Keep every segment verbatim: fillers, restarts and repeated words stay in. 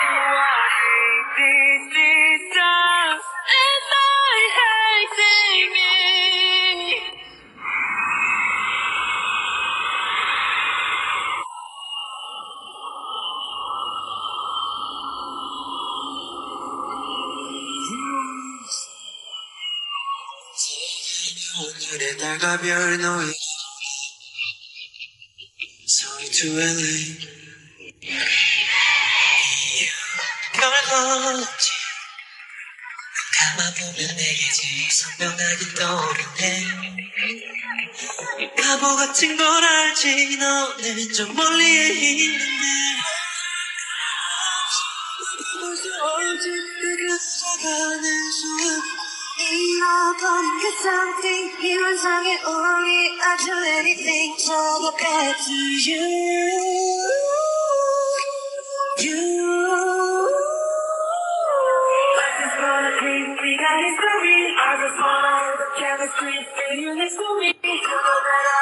오늘의 달과 별 너의 Sorry to 엘에이 별 건지 감아보면 내게 제일 선명하게 떠오르네 바보 같은 걸 알지 너는 좀 멀리에 있는데 벌써 언제 내가 찾아가는 소음 이러던 그 상태 이 환상에 only I do anything to get back to you You I just wanna think we got history I just wanna hold the chemistry Feel you next to me You know that I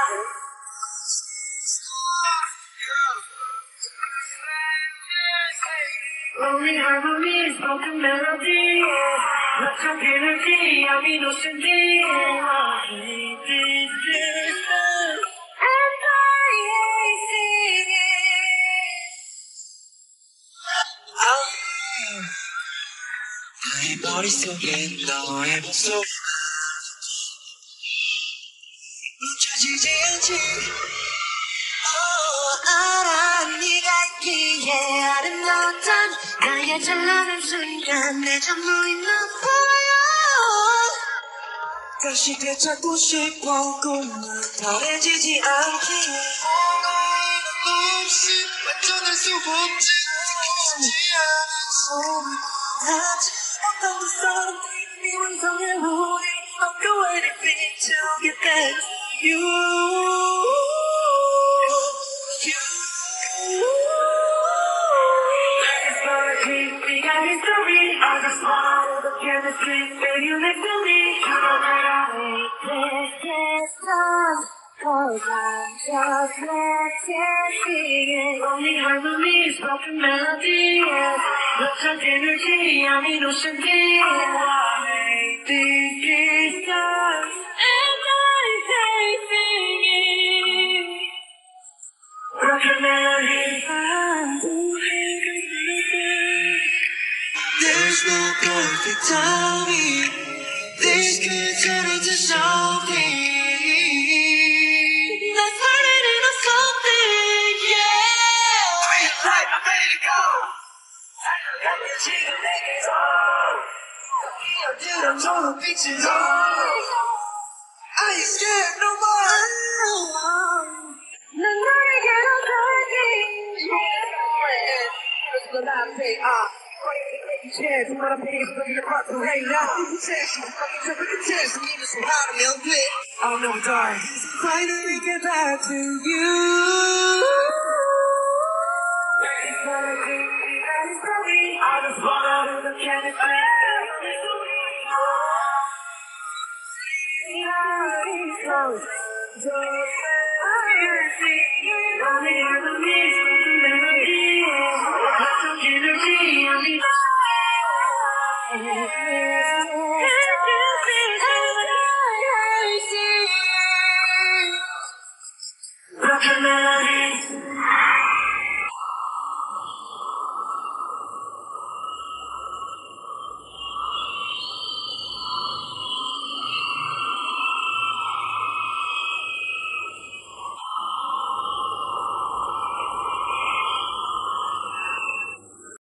Only harmonies, broken melody 너참 energy, I'm innocent I hate this system And I hate singing 나의 머릿속엔 너의 목소리 멈춰지지 않지 Oh, 알아 네가 있기에 아름다웠던 나의 찬란한 순간 내 전부인 너 보여 다시 되찾고 싶어 꿈은 다해지지 않게 뭔가 없이 완전할 수 없지 지켜지지 않은 소리 하지 못한 그 싸움 네 완성의 우리 I'll do anything to get back to you We got history, I just wanna hold the chemistry Feel you next to me, you know that I hate this system Cause I'm just letting it Only harmonies, broken melodies 너참 energy, I'm innocent I hate this system And I hate singing Broken melodies There's no perfect timing This could turn into something 난 설레는 of something Yeah Feel like I'm ready to go 살려가면 지금 내게로 뛰어들어 초록빛으로 I ain't scared no more 난 너에게로 갈게 What's the last day up chance, what I'm paying for the part to hang out. You chance, you took a chance, you need some how to milk it. I don't know, darling. Finally get back to you. I just wanna do the chemistry. Only harmonies, broken melody. Lots of energy, only Yeah.